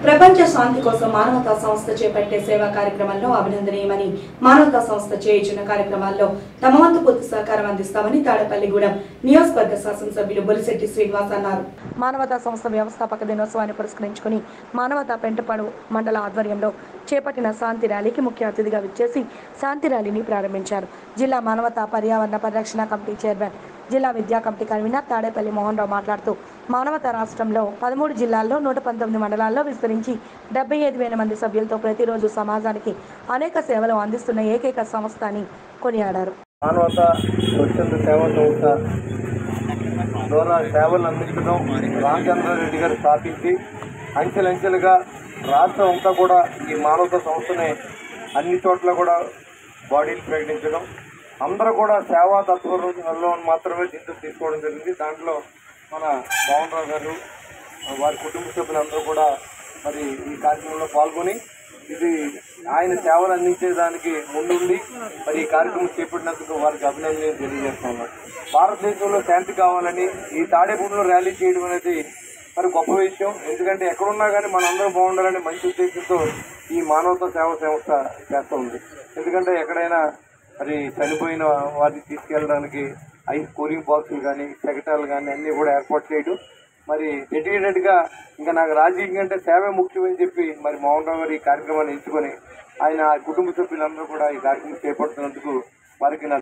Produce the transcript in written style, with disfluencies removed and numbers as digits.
ప్రపంచ శాంతి కోసం మానవతా సంస్థ చేపట్టే సేవా కార్యక్రమంలో అభినందనీయమని మానవతా సంస్థ చేయించిన కార్యక్రమాల్లో తమ వంతు పూర్తి సహకారం అందిస్తామని తాడేపల్లిగూడెం నియోజకవర్గ శాసనసభ్యులు బొలిశెట్టి శ్రీనివాస్ అన్నారు. మానవతా సంస్థ వ్యవస్థాపక దినోత్సవాన్ని పురస్కరించుకుని మానవతా పెంటపాడు మండల ఆధ్వర్యంలో చేపట్టిన శాంతి ర్యాలీకి ముఖ్య అతిథిగా విచ్చేసి శాంతి ర్యాలీని ప్రారంభించారు. జిల్లా మానవతా పర్యావరణ పరిరక్షణ కమిటీ చైర్మన్, జిల్లా విద్యా కమిటీ కన్వీనర్ తాడేపల్లి మోహన్ రావు మాట్లాడుతూ మానవతా రాష్ట్రంలో 13 జిల్లాల్లో 119 మండలాల్లో విస్తరించి 75,000 మంది సభ్యులతో ప్రతిరోజు సమాజానికి అనేక సేవలు అందిస్తున్న ఏకైక సంస్థ అని కొనియాడారు. మానవతా స్వచ్ఛంద సేవా సంస్థ ద్వారా సేవలు అందించడం రామచంద్రారెడ్డి గారు స్థాపించి అంచెలంచెలుగా రాష్ట్రం అంతా కూడా ఈ మానవతా సంస్థని అన్ని చోట్ల కూడా బాడీలు ప్రకటించడం, అందరూ కూడా సేవా తత్పరులలో మాత్రమే దీంతో తీసుకోవడం జరిగింది. దాంట్లో మన మోహన్ రావు గారు వారి కుటుంబ సభ్యులందరూ కూడా మరి ఈ కార్యక్రమంలో పాల్గొని ఇది ఆయన సేవలు అందించేదానికి ముందుండి మరి ఈ కార్యక్రమం చేపట్టినందుకు వారికి అభినందనలు తెలియజేస్తున్నాం. భారతదేశంలో శాంతి కావాలని ఈ తాడేపూడిలో ర్యాలీ చేయడం అనేది మరి గొప్ప విషయం. ఎందుకంటే ఎక్కడున్నా కానీ మనందరం బాగుండాలని మంచి ఉద్దేశంతో ఈ మానవతా సేవా సంస్థ చేస్తూ ఉంది. ఎందుకంటే ఎక్కడైనా మరి చనిపోయిన వారిని తీసుకెళ్ళడానికి కూలింగ్ బాక్సులు కానీ సెక్రటరీలు కానీ అన్నీ కూడా ఏర్పాటు చేయడం, మరి డెడికేటెడ్గా ఇంకా నాకు రాజకీయం కంటే సేవే ముఖ్యమని చెప్పి మరి మోహన్ రావు గారు ఈ కార్యక్రమాన్ని ఎంచుకొని ఆయన కుటుంబ సభ్యులందరూ కూడా ఈ కార్యక్రమం చేపడుతున్నందుకు వారికి నా